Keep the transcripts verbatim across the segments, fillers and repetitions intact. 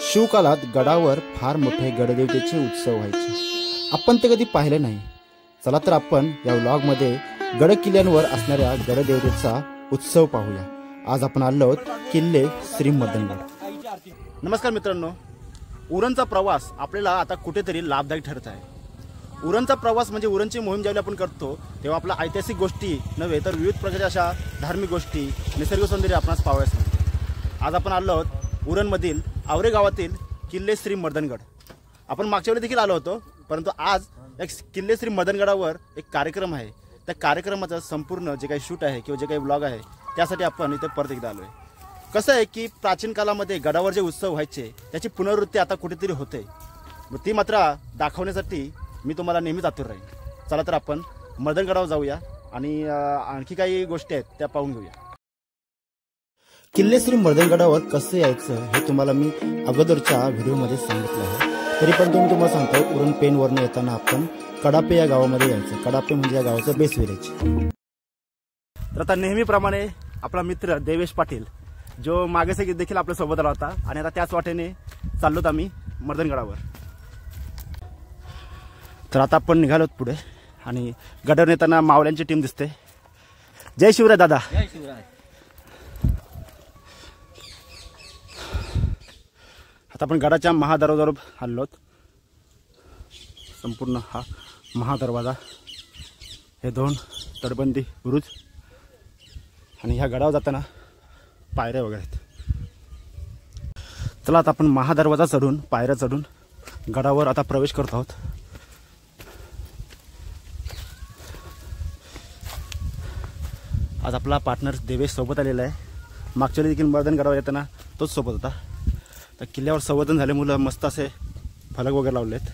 शिवकालात गडावर फार मोठे गडदेवतेचे उत्सव व्हायचे। आपण ते कधी पाहिले नाही। चला तर आपण या व्लॉगमध्ये गड किल्ल्यांवर असणाऱ्या गडदेवतेचा उत्सव पाहूया। आज आपण आलो आहोत किल्ले श्री मर्दनगड। नमस्कार मित्रांनो, उरणचा प्रवास आपल्याला आता कुठेतरी लाभदायक ठरत आहे। उरणचा प्रवास म्हणजे उरणची मोहीम ज्यावेळी आपण करतो तेव्हा आपला ऐतिहासिक गोष्टी नव्हे तर विविध प्रकारच्या अशा धार्मिक गोष्टी, निसर्ग सौंदर्य आपणास पाहावयास मिळते। आज आपण आलो आहोत उरणमधील आवरे गावातील किल्ले श्री मर्दनगड। आपण मागच्या वेळी देखील आलो होतो, परंतु आज एक किल्ले श्री मर्दनगडावर एक कार्यक्रम आहे। त्या कार्यक्रमाचं संपूर्ण जे काही शूट आहे किंवा जे काही ब्लॉग आहे त्यासाठी आपण इथे परत एकदा आलो आहे। कसं आहे की प्राचीन काळामध्ये गडावर जे उत्सव व्हायचे त्याची पुनरावृत्ती आता कुठेतरी होते, ती मात्र दाखवण्यासाठी मी तुम्हाला नेहमीच आतुर राहील। चला तर आपण मर्दनगडावर जाऊया आणि आणखी काही गोष्टी आहेत त्या पाहून घेऊया। किल्ले श्री मर्दनगडावर कसं यायचं हे तुम्हाला मी अगोदरच्या व्हिडिओमध्ये सांगितलं आहे, तरी पण तुम्ही तुम्हाला सांगतो उरण पेनवरनं येताना आपण कडापे या गावामध्ये यायचं। कडापे म्हणजे या गावाचं बेस विलेज। तर आता नेहमीप्रमाणे आपला मित्र देवेश पाटील जो मागे सगळी देखील आपल्या सोबत आला होता आणि आता त्याच वाटेने चाललोत आम्ही मर्दनगडावर। तर आता आपण निघालोत पुढे आणि गडावर येताना मावळ्यांची टीम दिसते। जय शिवराय दादा। जय शिवराय। आता आपण गडाच्या महादरवाजावर आलोत। संपूर्ण हा महादरवाजा, हे दोन तटबंदी बुरुज आणि ह्या गडावर जाताना पायऱ्या वगैरे आहेत। चला आता आपण महादरवाजा चढून पायऱ्या चढून गडावर आता प्रवेश करत आहोत। आज आपला पार्टनर देवेश सोबत आलेला आहे। मागच्या वेळी देखील मर्दनगडावर येताना तोच सोबत होता। तर किल्ल्यावर संवर्धन झाले, मुलं मस्त असे फलक वगैरे लावले आहेत।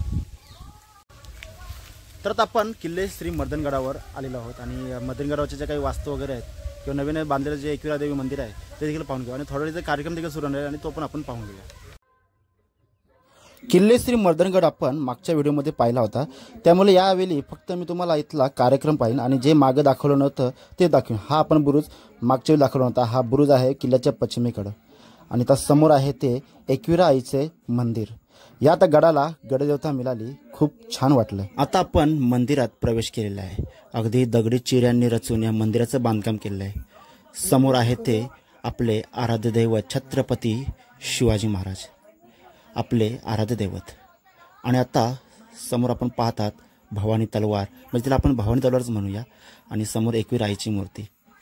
तर आता आपण किल्ले श्री मर्दनगडावर आलेलो आहोत आणि मर्दनगडावरचे जे काही वास्तू वगैरे आहेत किंवा नवीन बांधलेलं जे एकविरा देवी मंदिर आहे ते देखील पाहून घेऊ आणि थोडा वेळचा कार्यक्रम देखील सुरू आहे आणि तो पण आपण पाहून घेऊया। किल्ले श्री मर्दनगड आपण मागच्या व्हिडिओमध्ये पाहिला होता, त्यामुळे यावेळी फक्त मी तुम्हाला इथला कार्यक्रम पाहिन आणि जे मागे दाखवलं नव्हतं ते दाखवेन। हा आपण बुरुज मागच्या वेळी दाखवला होता, हा बुरुज आहे किल्ल्याच्या पश्चिमेकडं आणि त्या समोर आहे ते एकविरा आईचे मंदिर। या आता गडाला गडदेवता मिळाली, खूप छान वाटलं। आता आपण मंदिरात प्रवेश केलेला आहे। अगदी दगडी चिऱ्यांनी रचून या मंदिराचं बांधकाम केलेलं आहे। समोर आहे ते आपले आराध्य दैवत छत्रपती शिवाजी महाराज, आपले आराध्य दैवत। आणि आता समोर आपण पाहतात भवानी तलवार, म्हणजे तिला आपण भवानी तलवारच म्हणूया, आणि समोर एकविरा आईची मूर्ती।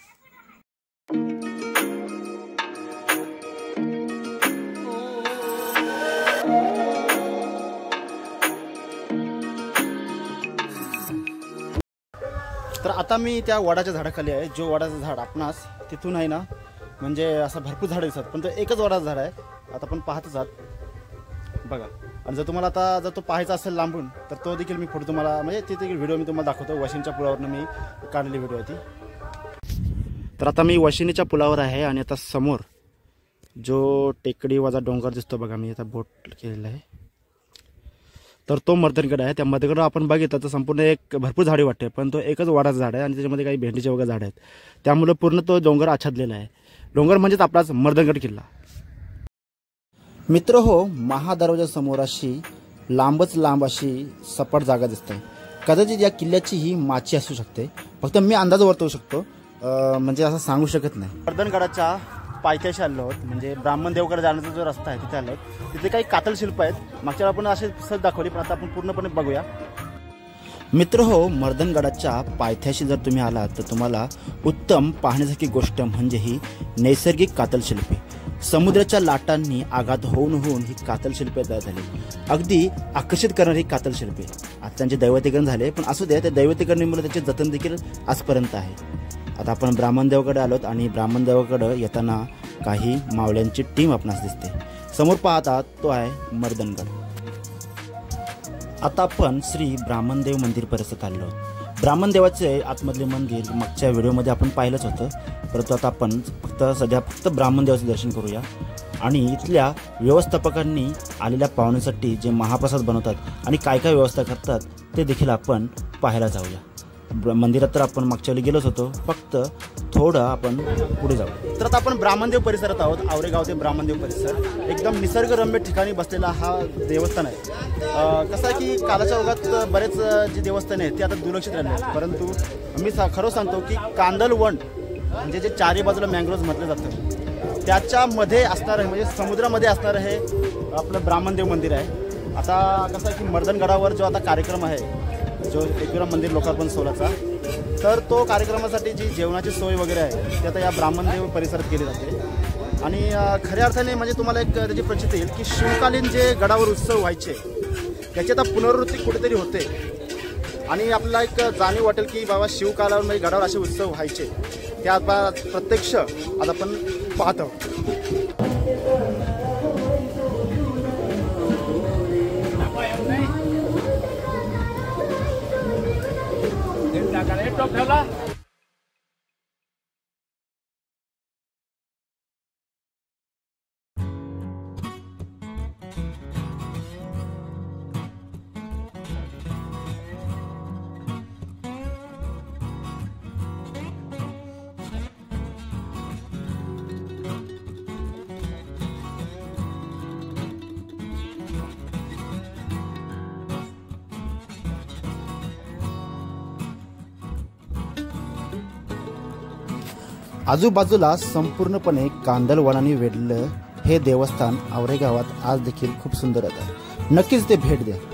तर आता मी त्या वडाच्या झाडाखाली आहे। जो वडाचं झाड आपणास तिथून आहे ना म्हणजे असं भरपूर झाडं दिसतात, पण तो एकच वडाचं झाड आहे। आता आपण पाहतच आहात बघा। आणि जर तुम्हाला आता जर तो पाहायचा असेल लांबून तर तो देखील मी फोटो तुम्हाला म्हणजे ते देखील व्हिडिओ मी तुम्हाला दाखवतो। वशिनीच्या पुलावरनं मी काढलेली व्हिडिओ होती। तर आता मी वशिनीच्या पुलावर आहे आणि आता समोर जो टेकडी वजा डोंगर दिसतो बघा, मी आता बोट केलेला आहे, तर तो मर्दनगड आहे। त्या मर्दनगड आपण बघितलं तर संपूर्ण एक भरपूर झाडे वाटते, पण तो एकच वडाचं झाड आहे आणि त्याच्यामध्ये काही भेंडीचे वगैरे झाड आहेत, त्यामुळे पूर्ण तो डोंगर आच्छादलेला आहे। डोंगर म्हणजेच आपलाच मर्दनगड किल्ला। मित्र हो, महादरवाजा समोर अशी लांबच लांब अशी सपाट जागा दिसते। कदाचित या किल्ल्याची ही माची असू शकते, फक्त मी अंदाज वर्तवू शकतो, म्हणजे असं सांगू शकत नाही। मर्दनगडाच्या पायथ्याशी आलो आहोत, म्हणजे ब्राह्मण देवकडे जाण्याचा जो रस्ता आहे तिथे आलो आहोत। तिथे काही कातल शिल्प आहेत, मागच्या आपण असे सहज दाखवली, पण आता आपण पूर्णपणे बघूया। मित्र हो, मर्दनगडाच्या पायथ्याशी जर तुम्ही आलात तर तुम्हाला उत्तम पाहण्यासारखी गोष्ट म्हणजे ही नैसर्गिक कातल शिल्पे। समुद्राच्या लाटांनी आघात होऊन होऊन ही कातल शिल्पे तयार झाली, अगदी आकर्षित करणारी कातल शिल्पे। आज त्यांचे दैवतीकरण झाले, पण असू द्या, त्या दैवतीकरणामुळे त्याचे जतन देखील आजपर्यंत आहे। आता आपण ब्राह्मण देवाकडे आलोत आणि ब्राह्मण देवाकडे येताना काही मावळ्यांची टीम आपणास दिसते। समोर पाहतात तो आहे मर्दनगड। आता आपण श्री ब्राह्मणदेव मंदिर परिसरात आलो आहोत। ब्राह्मणदेवाचे आतमधले मंदिर मागच्या व्हिडिओमध्ये आपण पाहिलंच होतं, परंतु आता आपण फक्त सध्या फक्त ब्राह्मणदेवाचं दर्शन करूया आणि इथल्या व्यवस्थापकांनी आलेल्या पाहुण्यांसाठी जे महाप्रसाद बनवतात आणि काय काय व्यवस्था करतात ते देखील आपण पाहायला जाऊया। मंदिरात तर आपण मागच्या वेळी गेलोच होतो, फक्त थोडं आपण पुढे जाऊ. तर आता आपण ब्राह्मणदेव परिसरात आहोत. आवरेगाव ते ब्राह्मणदेव परिसर एकदम निसर्गरम्य ठिकाणी बसलेला हा देवस्थान आहे. कसं आहे की कालाच्या ओघात बरेच जे देवस्थान आहेत ते आता दुर्लक्षित राहिले आहेत, परंतु मी सा खरं सांगतो की कांदलवन म्हणजे जे चारी बाजूला मँग्रोव्ज म्हटलं जातं त्याच्यामध्ये असणारं म्हणजे समुद्रामध्ये असणारं हे आपलं ब्राह्मणदेव मंदिर आहे. आता कसं आहे की मर्दनगडावर जो आता कार्यक्रम आहे, जो एकविरा मंदिर लोकार्पण सोहळ्याचा, तर तो कार्यक्रमासाठी जी जेवणाची सोय वगैरे आहे ती आता या ब्राह्मणदेव परिसरात केली जाते. आणि खऱ्या अर्थाने म्हणजे तुम्हाला एक त्याची प्रचिती येईल की शिवकालीन जे गडावर उत्सव व्हायचे त्याची आता पुनरावृत्ती कुठेतरी होते आणि आपल्याला एक जाणीव वाटेल की बाबा शिवकालावर म्हणजे गडावर असे उत्सव व्हायचे त्या आता प्रत्यक्ष आज आपण पाहतो. आजूबाजूला संपूर्णपणे कांदलवनाने वेढलेलं हे देवस्थान आवरेगावात आज देखील खूप सुंदर आहे. नक्कीच ते भेट द्या.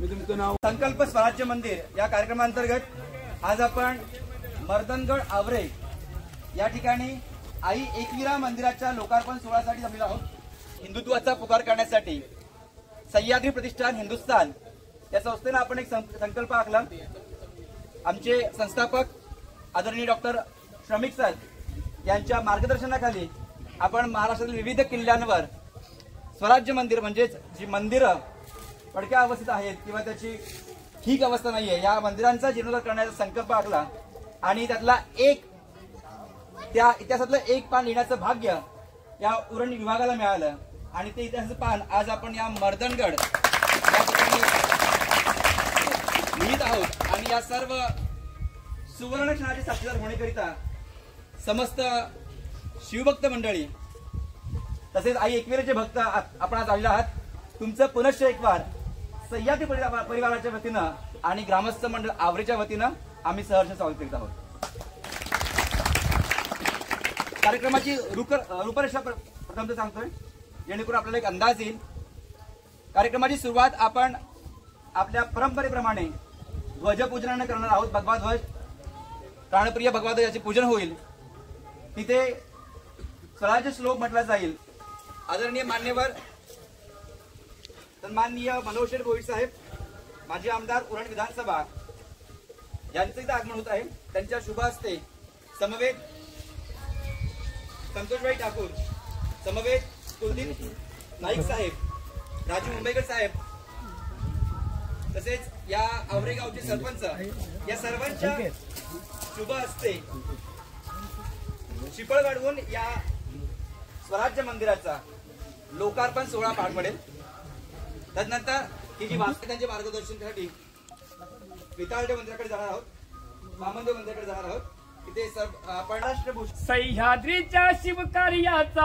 मी तुमचं नाव. संकल्प स्वराज्य मंदिर या कार्यक्रमांतर्गत आज आपण मर्दनगड आवरे या ठिकाणी आई एकविरा मंदिराच्या लोकार्पण सोहळ्यासाठी जमलेलो आहोत. हिंदुत्वाचा पुकार करण्यासाठी सह्याद्री प्रतिष्ठान हिंदुस्थान या संस्थेनं आपण एक संकल्प आखला. आमचे संस्थापक आदरणीय डॉक्टर श्रमिक सर यांच्या मार्गदर्शनाखाली आपण महाराष्ट्रातील विविध किल्ल्यांवर स्वराज्य मंदिर म्हणजेच जी मंदिरं पडक्या अवस्थेत आहेत किंवा त्याची ठीक अवस्था नाहीये या मंदिरांचा जीर्णोद्धार करण्याचा संकल्प आखला आणि त्यातला एक त्या इतिहासातलं एक पान लिहिण्याचं भाग्य या उरण विभागाला मिळालं आणि ते इतिहासाचं पान आज आपण या मर्दनगड या ठिकाणी लिहित आहोत. आणि या सर्व सुवर्ण क्षणाचे साक्षीदार होण्याकरिता समस्त शिवभक्त मंडळी तसेच आई एकविरेचे भक्त आपण आज आलेले आहात. तुमचं पुनश्च एक वार सह्याद्री परिवाराच्या वतीनं आणि ग्रामस्थ मंडळ आवरेच्या वतीनं आम्ही सहर्ष स्वागत करीत आहोत. कार्यक्रमाची रूपरेषा प्रथम सांगतोय जेणेकरून आपल्याला एक अंदाज येईल. कार्यक्रमाची सुरुवात आपण आपल्या परंपरेप्रमाणे ध्वजपूजनाने करणार आहोत. भगवा ध्वज प्राणप्रिय भगवा ध्वज याचे पूजन होईल. तिथे स्वराज्य श्लोक म्हटला जाईल. आदरणीय मान्यवर सन्माननीय मनोहर शेठ भोईर साहेब माजी आमदार उरण विधानसभा यांचं इथं आगमन होत आहे. त्यांच्या शुभ हस्ते समवेत संतोषभाई ठाकूर, समवेत कुलदीप नाईक साहेब, राजू मुंबईकर साहेब तसेच या आवरे गावचे सरपंच या सर्वांच्या शुभ हस्ते शिपळ वाढवून या स्वराज्य मंदिराचा लोकार्पण सोहळा पार पडेल. तदनंतर ही जी वास्तू त्यांच्या मार्गदर्शनासाठी विताळदेव मंदिराकडे जाणार आहोत, वामनदेव मंदिराकडे जाणार आहोत. तिथे आपण राष्ट्रभूषण सह्याद्रीच्या शिवकार्याचा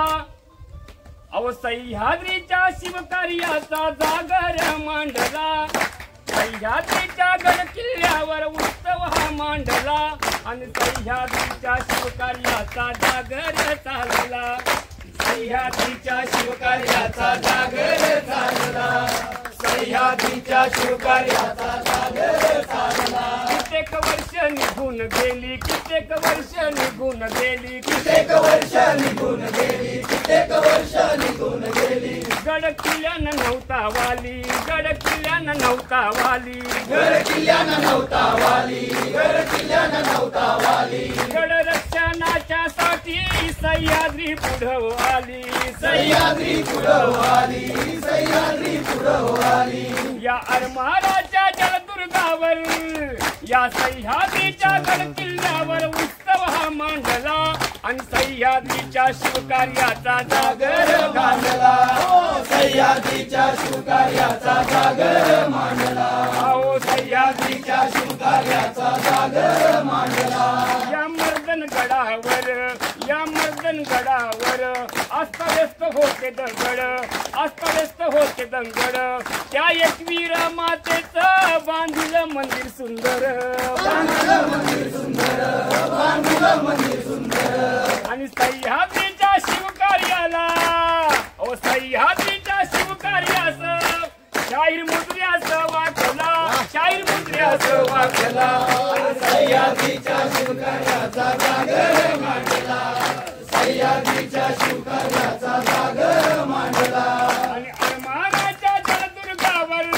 अव सह्याद्रीच्या शिवकार्याचा जागर मांडला. सह्याद्रीच्या गड किल्ल्यावर उत्सव हा मांडला आणि सह्याद्रीच्या शिवकार्याचा जागर चालला. सह्याद्रीच्या शिवकार्याचा जागर चालला. सह्याद्रीच्या शिवकार्याचा जागर चालला. कित्येक वर्ष निघून गेली, कित्येक वर्ष निघून गेली, कित्येक वर्ष निघून गेली, कित्येक वर्ष निघून गेली. गड किल्ल्यानं नव्हता वाली, गड किल्ल्यानं नव्हता वाली, गड किल्ल्यानं नव्हता वाली, गड किल्ल्यानं नव्हता वाली. गड रक्षणाच्या साठी सह्याद्री पुढं आली, सह्याद्री पुढं आली, सह्याद्री पुढं आली. या आरमाराच्या जलदुर्गावर या सह्याद्रीच्या गड किल्ल्यावर उत्सव हा मांडला आणि सह्याद्रीच्या शिवकार्याचा जागर घालला. सह्याद्रीच्या शिवकार्याचा जागर मांडला. हो सह्याद्रीच्या शिवकार्याचा जागर मांडला. या मर्दनगडावर या मर्दनगडावर अस्तव्यस्त होते दगड, अस्तव्यस्त होते दंगड. त्या एकवीरा मातेचं बांधलं मंदिर सुंदर, बांधलं मंदिर सुंदर, बांधलं मंदिर सुंदर. आणि सह्याद्रीच्या शिवकार्याला ओ सह्याद्रीच्या शिवकार्याचं शाहीर मुद्र्याचं वाकला, शाहीर मुद्र्याचं वाकला. सह्याद्रीच्या शिवकार्याचा जागर मांडला, सह्याद्रीच्या शिवकार्याचा जागर मांडला. आणि अरमानाच्या जलदुर्गावर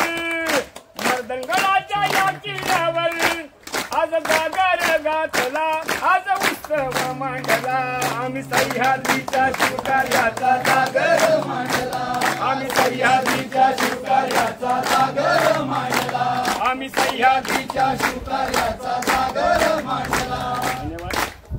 मर्दनगडाच्या या किल्ल्यावर आज जागर गाठला, आज उत्सव मांडला. आम्ही सह्याद्रीच्या शिवकार्याचा जागर मांडला, आम्ही सह्याद्रीच्या शिवकार्याचा जागर मांडला, आम्ही सह्याद्रीच्या शिवकार्याचा जागर मांडला. धन्यवाद.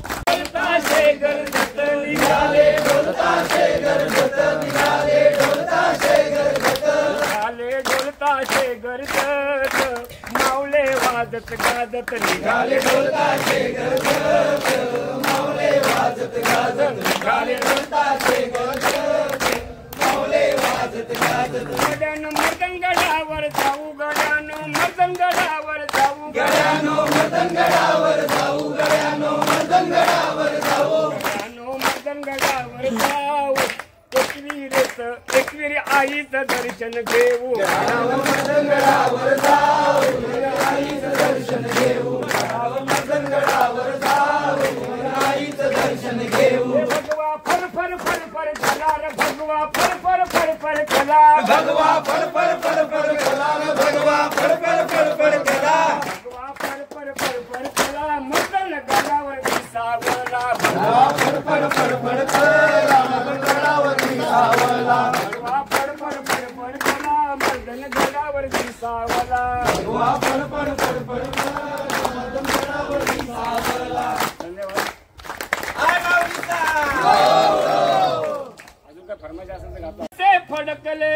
ढोलताशे गरजत निघाले, ढोलताशे गरजत निघाले, ढोलताशे गरजत निघाले, ढोलताशे गरजत मावले वाजत गाजत निघाले. ढोलताशे गरजत मावले वाजत गाजत निघाले. ढोलताशे गरजत मावले वाजत गाजत. गड्यानो मर्दनगडावर जाऊ, गड्यानो मर्दनगडावर जाऊ, गड्यानो मर्दनगडावर जाऊ, गड्यानो मर्दनगडावर जाऊ, गड्यानो मर्दनगडावर जाऊ. एकवीरेच एकवीर आईचं दर्शन दर्शन घेऊ मर्दनगडावर जाऊ आईचं दर्शन घेऊ मर्दनगडावर जाऊ आईचं दर्शन घेऊ भगवा फर फर फर फर चला रे भगवा फर फर फर फर चला भगवा फर फर फर फर चला भगवा फर फर फर फर चला भगवा फर फर फर फर चला मर्दनगडावर दिसावला भगवा फर फर फर फर चला मर्दनगडावर दिसावला भगवा फर फर फर फर चला मर्दनगडावर दिसावला भगवा फर फर फर फर चला मर्दनगडावर दिसावला धन्यवाद आय माऊलीचा अजून काय फरमाईश असेल तर गातो ते फडकले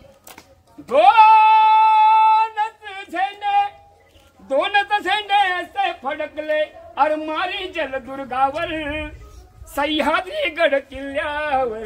दोनच झेंडे दोनच झेंडे असे फडकले अरमारी जलदुर्गावर सह्याद्री गड किल्ल्यावर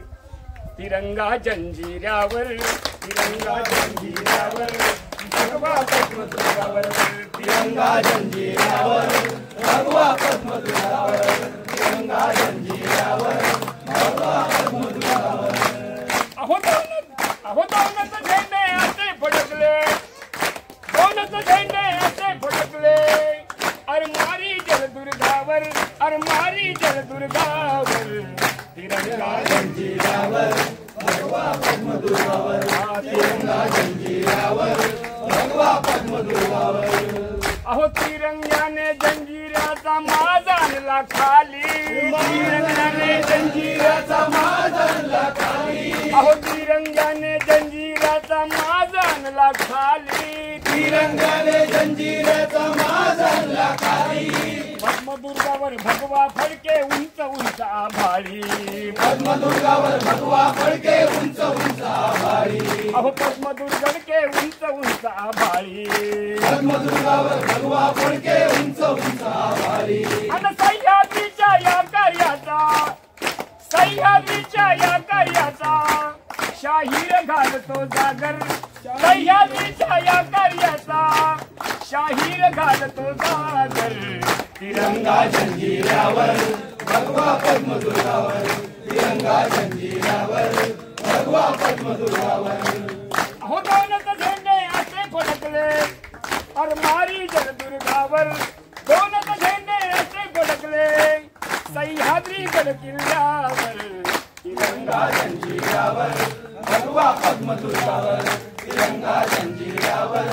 तिरंगा जंजिऱ्यावर तिरंगा जंजिऱ्यावर भगवा पद्मदुर्गावर तिरंगा जंजिऱ्यावर भगवा पद्मदुर्गावर तिरंगा जंजिऱ्यावर भगवा पद्मदुर्गावर अहो दोनच अहो दोनच झेंडे असे फडकले दोनच झेंडे असे फडकले अरमारी जलदुर्गावर अरमारी जलदुर्गावर तिरंगा जंजिऱ्यावर भगवा पद्मदुर्गावर तिरंगा जंजिऱ्यावर भगवा पद्मदुर्गावर अहो तिरंग्याने जंजिऱ्याचा माज आणला खाली तिरंग्याने जंजिऱ्याचा माज आणला खाली अहो तिरंग्याने जंजिऱ्याचा माज आणला खाली तिरंगाने जंजिऱ्याचा माज आणला खाली पद्मदुर्गावर भगवा फडके उंच उंच आभाळी पद्मदुर्गावर भगवा फडके उंच उंच आभाळी अहो पद्मदुर्गडके उंच उंच आभाळी पद्मदुर्गावर भगवा फडके उंच उंच आभाळी आणि सह्याद्रीच्या या कार्याचा सह्याद्रीच्या या कार्याचा शाहीर घालतो जागर सह्याद्रीच्या या कार्याचा शाहीर घालतो जागर तिरंगा जंजिऱ्यावर भगवा पद्मदुर्गावर तिरंगा जंजिऱ्यावर भगवा पद्मदुर्गावर अहो दोनच झेंडे असे फडकले अरमारी जलदुर्गावर दोनच झेंडे असे फडकले सह्याद्री गड किल्ल्यावर तिरंगा जंजिऱ्यावर भगवा पद्मदुर्गावर तिरंगा जंजिऱ्यावर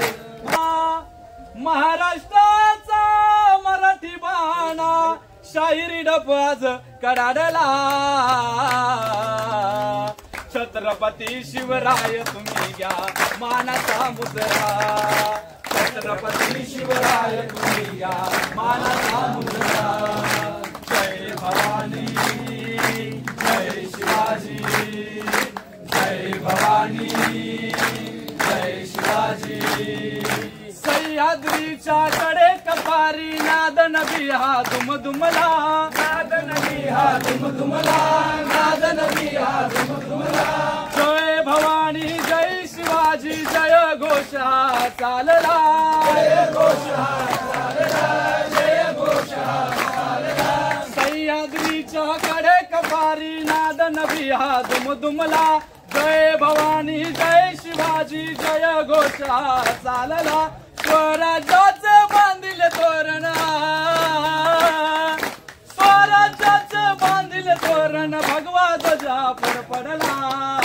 महाराष्ट्राचा मराठी बाणा शाहिरी डबाज कडाडला छत्रपती शिवराय तुम्ही घ्या मानाचा मुद्रा छत्रपती शिवराय तुम्ही घ्या मानाचा मुद्रा जय भवानी जय शिवाजी जय भवानी जय शिवाजी सह्याद्रीच्या कडे कपारी नाद नबी हा दुम दुमला नाद नबी हा दुम दुमला नाद नबी हा दुम दुमला जय भवानी जय शिवाजी जय घोष हा चालला जय घोष हा चालला जय घोष हा चालला सह्याद्रीच्या कडे कपारी नाद नबी हा दुम दुमला जय भवानी जय शिवाजी जय घोष हा चालला स्वराज्याचं बांधिले तोरण स्वराज्याचं बांधिले तोरण भगवा ध्वजा फडफडला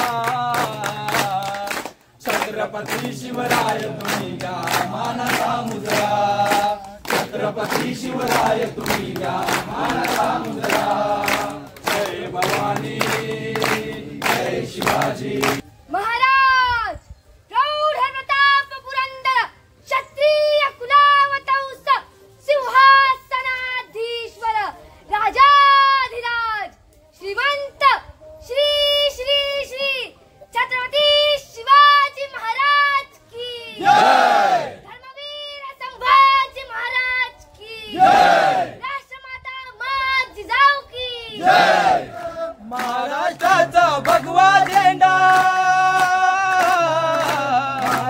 छत्रपती शिवराय तुम्ही घ्या मानाचा मुद्रा छत्रपती शिवराय तुम्ही घ्या मानाचा मुद्रा जय भवानी जय शिवाजी महाराज प्रौढ प्रताप पुरंदर क्षत्रिय कुलावतंस सिंहासनाधीश्वर राजाधिराज श्रीमंत श्री श्री श्री छत्रपती शिवाजी महाराज की जय धर्मवीर संभाजी महाराज की जय राष्ट्रमाता माँ जिजाऊ की जय महाराष्ट्राचा भगवा झेंडा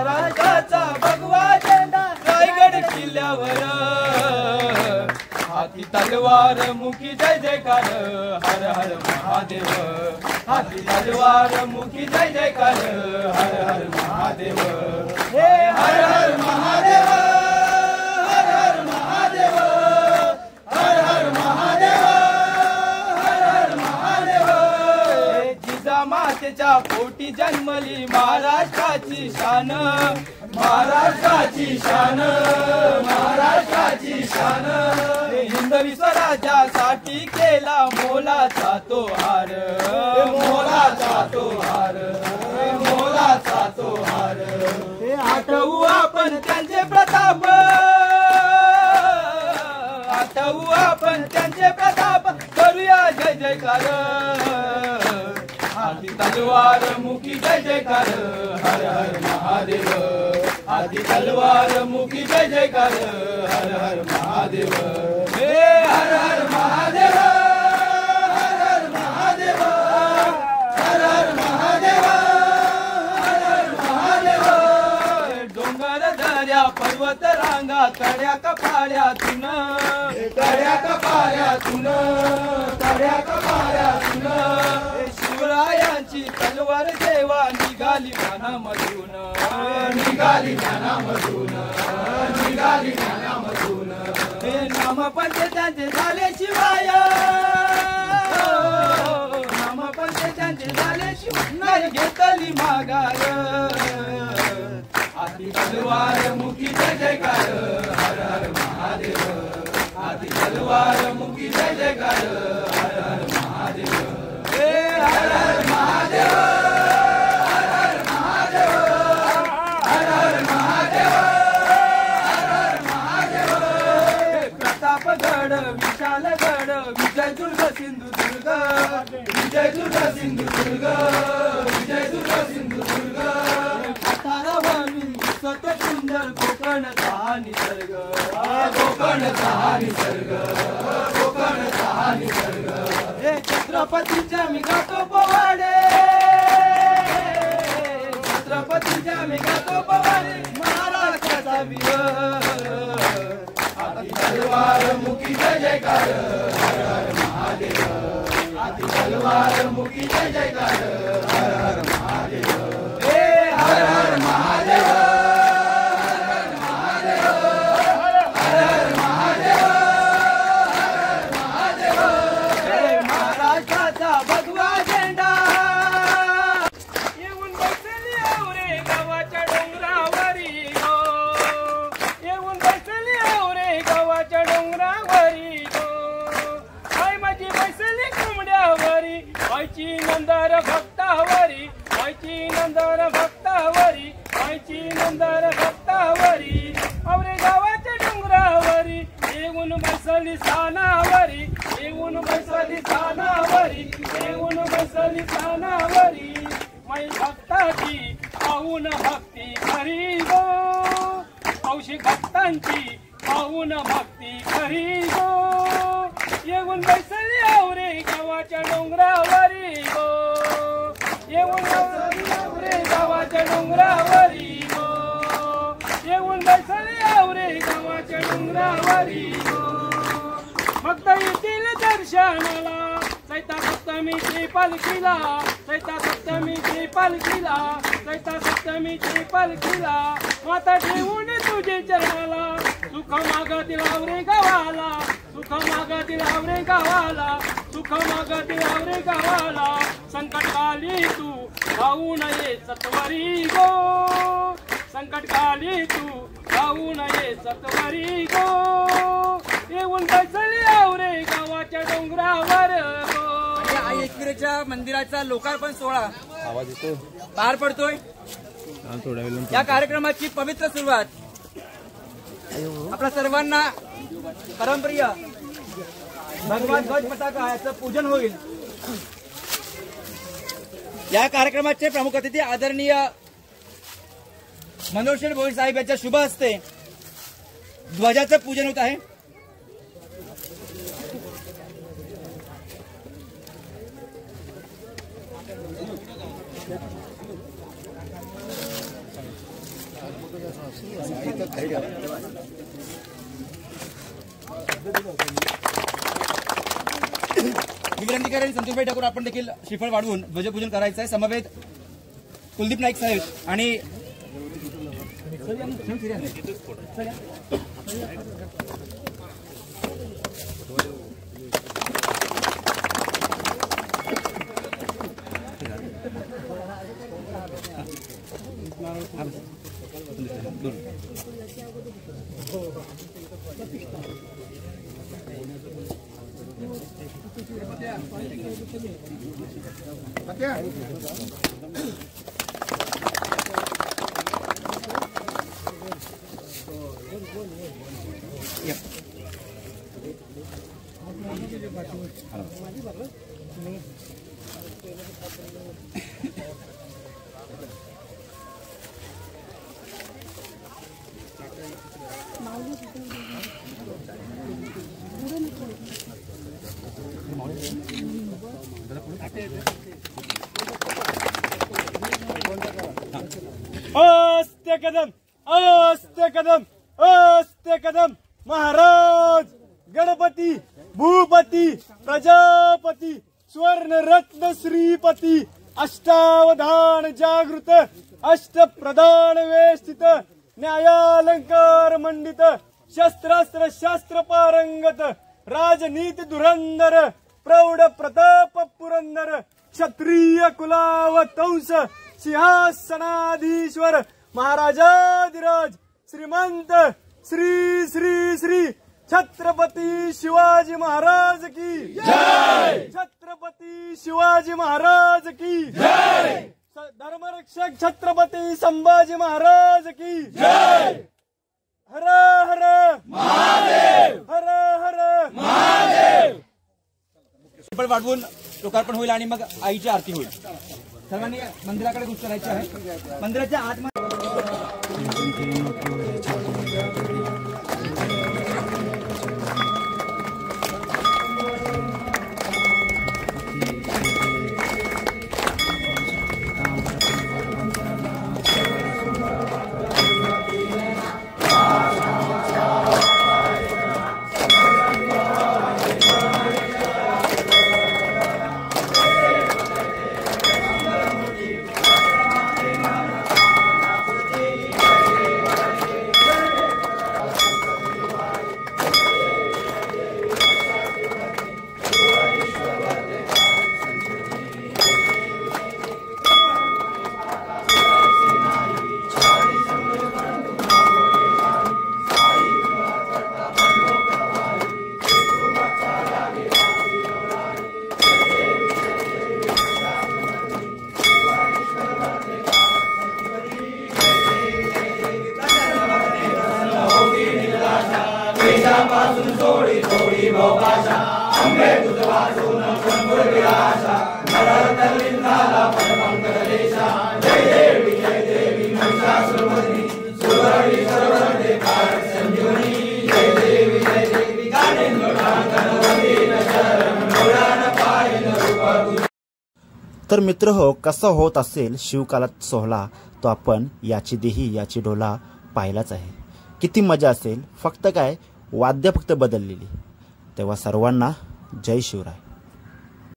महाराष्ट्राचा भगवा झेंडा रायगड किल्ल्यावर हाती हाती तलवार मुखी जय जयकार हर हर महादेव हाती तलवार मुखी जय जयकार हर हर महादेव हे हर हर महादेव हर हर महादेव हर हर महादेव हर हर महादेव हे जिजामातेच्या पोटी जन्मली महाराष्ट्राची शान महाराष्ट्राची शान महाराष्ट्राची शान हिंदवी स्वराज्यासाठी केला मोलाचा तो हार मोलाचा तो हार मोलाचा तो हार आठवू आपण त्यांचे प्रताप आठवू आपण त्यांचे प्रताप करूया जय जयकार हाती तलवार मुखी जय जयकार हर हर महादेव हाती तलवार मुखी जय जयकार हर हर महादेव हे हर हर महादेव हर हर महादेव हर हर महादेव हर हर महादेव डोंगर दर्या पर्वत रांगा कड्या कपाळ्यातून कड्या कपाळ्यातून कड्या कपाळ्यातून शिवरायांची तलवार देवा निघाली ज्ञानामधून निघाली ज्ञानामधून निघाली ज्ञानामधून हे नामपंच त्यांचे झाले शिवाय नामपंच त्यांचे झाले शिवाय नाही घेतली माघार हाती तलवार मुखी जय जयकार हर हर महादेव हाती तलवार मुखी जय जयकार हर हर महादेव हे हर हर महादेव हर हर महादेव हर हर महादेव हर हर महादेव प्रतापगड विशालगड विजयदुर्ग सिंधुदुर्ग विजयदुर्ग सिंधुदुर्ग विजयदुर्ग सिंधुदुर्ग सत सुंदर कोकणचा निसर्ग कोकणचा निसर्ग कोकणचा निसर्ग हे छत्रपतीच्या मी गातो पोवाडे छत्रपतीच्या मी गातो पोवाडे महाराष्ट्राचा वीर हाती तलवार मुखी जय जयकार हर हर महादेव हाती तलवार मुखी जय जयकार हर हर महादेव हे हर हर महादेव नंदर भक्तावरी आईची नंदर भक्तावरी आईची नंदर भक्तावरी आवरे गावाच्या डोंगरावरी येऊन बसली सानावरी येऊन बसली सानावरी येऊन बसली सानावरी मै भक्ताची पाहून भक्ती खरी गो औशी भक्तांची पाहून भक्ती खरी गो येऊन बसली आवरे गावाच्या डोंगरावरी गो येऊन बसली आवरे गावाच्या डोंगरावरी गो येऊन बसली आवरे गावाच्या डोंगरावरी गो भक्त येतील दर्शनाला सैता सप्तमीची पालखीला सैता सप्तमीची पालखीला सैता सप्तमीची पालखीला माता ठेवून तुझे चरणाला सुख मागतील आवरे गावाला सुख मागतील आवरे गावाला सुख मागतील आवरे गावाला संकटकाली तू धावू नये सत्वरी गो संकटकाली तू धावू नये सत्वरी गो येऊन बसली आवरे गावाच्या डोंगरावर गो आई एकविरेच्या मंदिराचा लोकार्पण सोहळा आवाज येतो पार पडतोय या कार्यक्रमाची पवित्र सुरुवात आपल्या सर्वांना परमप्रिय भगवान ध्वज पताका याचं पूजन होईल। या कार्यक्रमाचे प्रमुख अतिथी आदरणीय मनोज भोईर साहेब यांच्या शुभ हस्ते ध्वजाचं पूजन होत आहे। खरी मी विनंती करेन संतोषभाई ठाकूर आपण देखील श्रीफळ वाढवून ध्वजपूजन करायचं आहे. समवेत कुलदीप नाईक साहेब आणि अस्ते कदम अस्ते कदम अस्ते कदम महाराज गणपती भूपती प्रजापती स्वर्ण रत्न श्रीपती अष्टावधान जागृत अष्टप्रधान वेष्टित न्यायालंकार मंडित शस्त्रास्त्र शास्त्र पारंगत राजनीती धुरंधर प्रौढ प्रताप पुरंदर क्षत्रिय कुलावतंस सिंहासनाधीश्वर महाराजाधिराज श्रीमंत श्री श्री श्री छत्रपती शिवाजी महाराज की जय. छत्रपती शिवाजी महाराज की जय. धर्मरक्षक छत्रपती संभाजी महाराज की जय. हर हर महादेव हर हर महादेव. श्रीफळ वाढवून लोकार्पण होईल आणि मग आईची आरती होईल. सर्वांनी मंदिराकडे गुच्छ करायचे आहे. मंदिराच्या आतमध्ये तर मित्र हो, कसा होत असेल शिवकालात सोहळा तो आपण याची देही याची डोला पाहिलाच आहे. किती मजा असेल. फक्त काय वाद्य फक्त बदललेली. तेव्हा सर्वांना जय शिवराय.